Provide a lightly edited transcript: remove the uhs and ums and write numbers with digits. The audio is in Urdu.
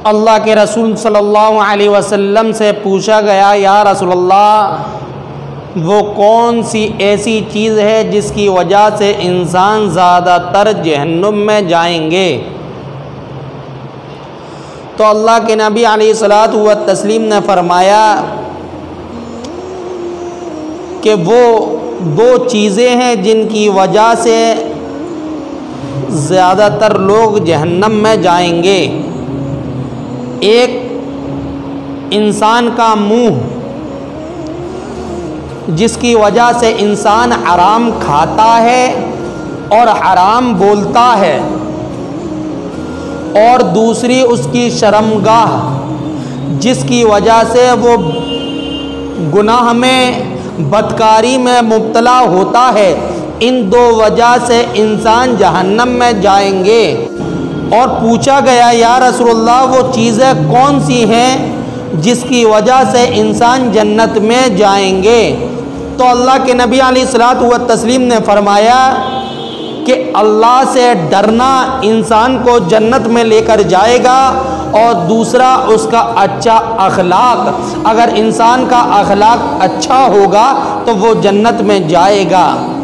اللہ کے رسول صلی اللہ علیہ وسلم سے پوچھا گیا یا رسول اللہ وہ کون سی ایسی چیز ہے جس کی وجہ سے انسان زیادہ تر جہنم میں جائیں گے؟ تو اللہ کے نبی علیہ الصلاۃ والتسلیم نے فرمایا کہ وہ دو چیزیں ہیں جن کی وجہ سے زیادہ تر لوگ جہنم میں جائیں گے۔ ایک انسان کا منہ جس کی وجہ سے انسان حرام کھاتا ہے اور حرام بولتا ہے، اور دوسری اس کی شرمگاہ جس کی وجہ سے وہ گناہ میں بدکاری میں مبتلا ہوتا ہے۔ ان دو وجہ سے انسان جہنم میں جائیں گے۔ اور پوچھا گیا یا رسول اللہ وہ چیزیں کون سی ہیں جس کی وجہ سے انسان جنت میں جائیں گے؟ تو اللہ کے نبی علیہ الصلاۃ والتسلیم نے فرمایا کہ اللہ سے ڈرنا انسان کو جنت میں لے کر جائے گا، اور دوسرا اس کا اچھا اخلاق۔ اگر انسان کا اخلاق اچھا ہوگا تو وہ جنت میں جائے گا۔